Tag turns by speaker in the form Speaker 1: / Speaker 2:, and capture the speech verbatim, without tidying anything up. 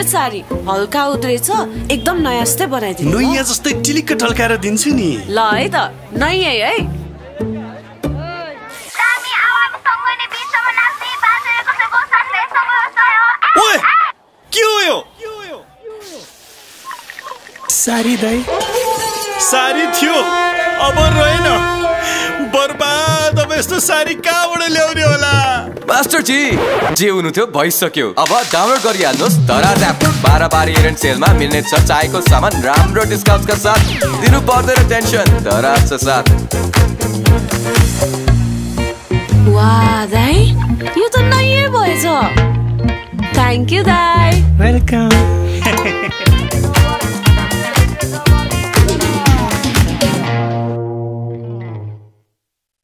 Speaker 1: साडी हल्का उद्रेछ एकदम नयाँ जस्तै बनाइदिनु
Speaker 2: नयाँ जस्तै टिलिक्क ढल्काएर दिन्छु नि
Speaker 1: ल है त नयाँ है
Speaker 2: ओए के हो यो सारी दाइ सारी थियो अब रहेन बर्बाद अब यस्तो सारी कहाँबाट ल्याउने होला
Speaker 3: मास्टर जी जे हुनु थियो भइसक्यो अब डाउनलोड गरिहाल्नुहोस् दराज एप बाह्र बाह्र इभेन्ट सेलमा मिल्ने छ चाहेको सामान राम्रो डिस्काउन्टका साथ दिनु पर्दैन टेन्सन दराजको साथ
Speaker 1: वाह दाइ यो त नयाँ भएछ थ्याङ्क यू दाइ
Speaker 2: वेलकम